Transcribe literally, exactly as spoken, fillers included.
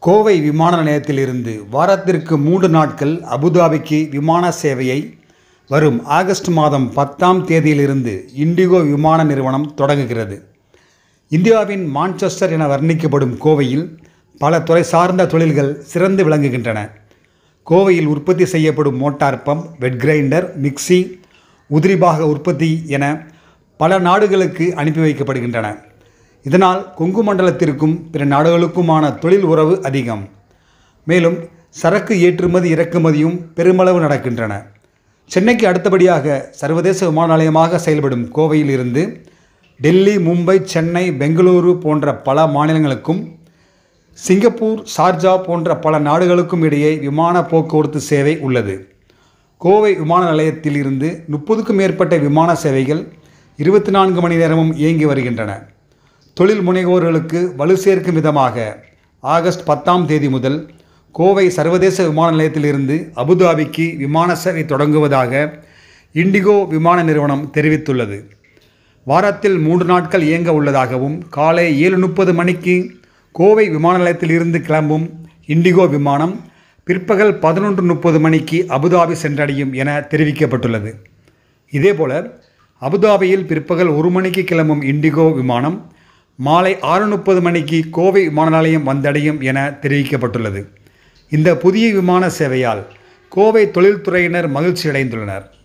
கோவை விமான நிலையத்திலிருந்து வாரத்திற்கு மூன்று நாட்கள் அபுதாபிக்கு விமான சேவையை வரும் ஆகஸ்ட் மாதம் பத்தாம் தேதியிலிருந்து இண்டிகோ விமான நிறுவனம் தொடங்குகிறது. இந்தியாவின் மான்செஸ்டர் என வர்ணிக்கப்படும் கோவையில் பல துறை சார்ந்த தொழில்கள் சிறந்து விளங்குகின்றன. கோவையில் உற்பத்தி செய்யப்படும் motor pump, wet grinder, mixie, உதிரிபாக உற்பத்தி என பல நாடுகளுக்கு அனுப்பி வைக்கப்படுகின்றன. இதனால் கொங்கு மண்டலத்திற்கும் பிற நாடுகளுக்குமான தொழில் உறவு அதிகம். மேலும் சரக்கு ஏற்றுமதி இறக்குமதியும் பெருமளவு நடக்கின்றன. சென்னைக்கு அடுத்தபடியாக சர்வதேச விமான நிலையமாக செயல்படும் கோவையில் இருந்து டெல்லி, மும்பை, சென்னை, பெங்களூரு போன்ற பல மாநிலங்களுக்கும், சிங்கப்பூர், ஷார்ஜா போன்ற பல நாடுகளுக்கும் இடையே விமான போக்குவரத்து சேவை உள்ளது. கோவை விமான நிலையத்தில் இருந்து முப்பதுக்கும் மேற்பட்ட விமான சேவைகள் இருபத்தி நான்கு மணி நேரமும் இயங்கி வருகின்றன. தொழில் முனைவோர்களுக்கு வலு சேர்க்கும் விதமாக ஆகஸ்ட் பத்தாம் தேதி முதல் கோவை சர்வதேச விமான நிலையத்திலிருந்து அபுதாபிக்கு விமான சேவை தொடங்குவதாக இண்டிகோ விமான நிறுவனம் தெரிவித்துள்ளது. வாரத்தில் மூன்று நாட்கள் இயங்க உள்ளதாகவும், காலை ஏழு முப்பது மணிக்கு கோவை விமான நிலையத்திலிருந்து கிளம்பும் இண்டிகோ விமானம் பிற்பகல் பதினொன்று முப்பது மணிக்கு அபுதாபி சென்றடையும் என தெரிவிக்கப்பட்டுள்ளது. இதேபோல அபுதாபியில் பிற்பகல் ஒரு மணிக்கு கிளம்பும் இண்டிகோ விமானம் மாலை ஆறு முப்பது மணிக்கு கோவை விமான நிலையம் வந்தடையும் என தெரிவிக்கப்பட்டுள்ளது. இந்த புதிய விமான சேவையால் கோவை தொழில்துறையினர் மகிழ்ச்சி அடைந்துள்ளனர்.